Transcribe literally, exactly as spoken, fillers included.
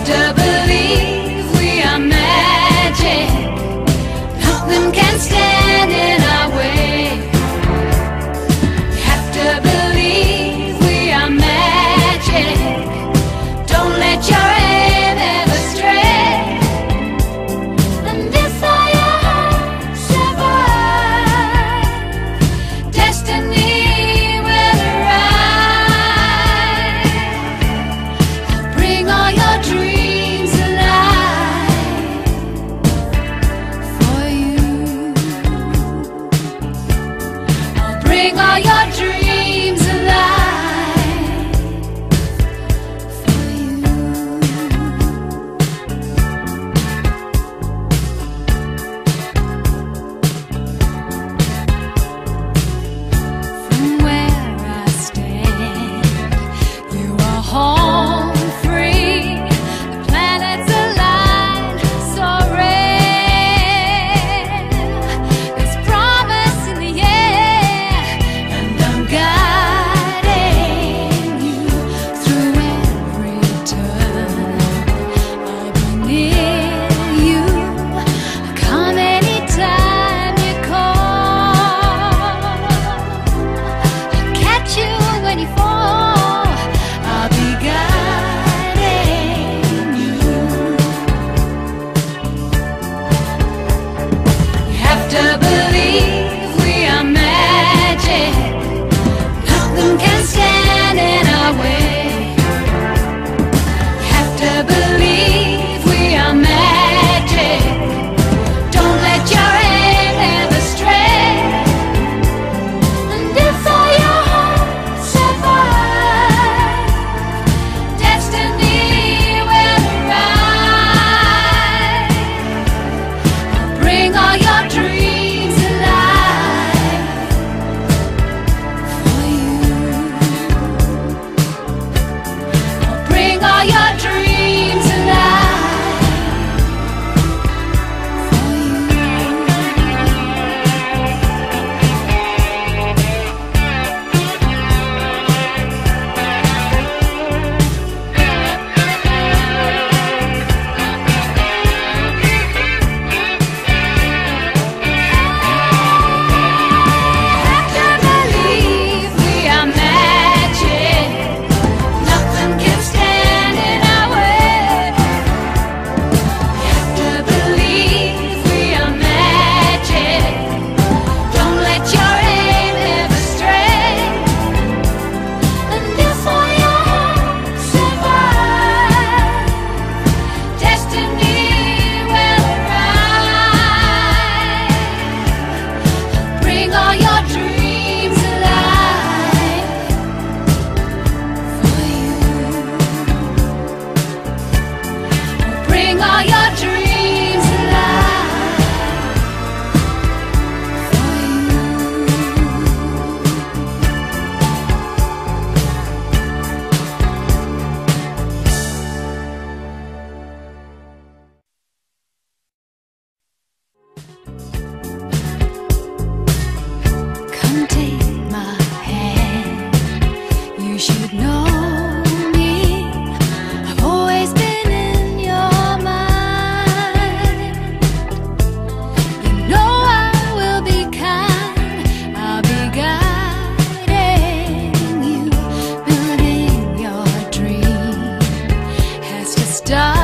to believe we are magic. Nothing can stand in our way. You have to believe we are magic. Don't let your aim ever stray. And if I survive, destiny will arrive. I'll bring all your dreams alive for you. I'll bring all your dreams alive for you. From where I stand, you are home free. The planets align so rare. There's promise in the air, and I'm guiding you through every turn. I'll be near you. Come anytime you call. I'll catch you when you fall. I'll be guiding you. You have to believe we are magic. Nothing can stand in our way. You have to believe we are magic. Don't let your aim ever stray. And if all your hopes survive, destiny will arrive. I'll bring all your dreams alive for you. I'll bring all your dreams alive for you. Have to believe we are magic. Nothing can stand in our way. Have to believe we are magic. Don't let your aim ever stray. And if all your hopes survive, destiny will arrive. Bring all your dreams alive for you. Bring all your dreams alive for you. Come take my hand. You should know me. I've always been in your mind. You know I will be kind. I'll be guiding you. Building your dream has to start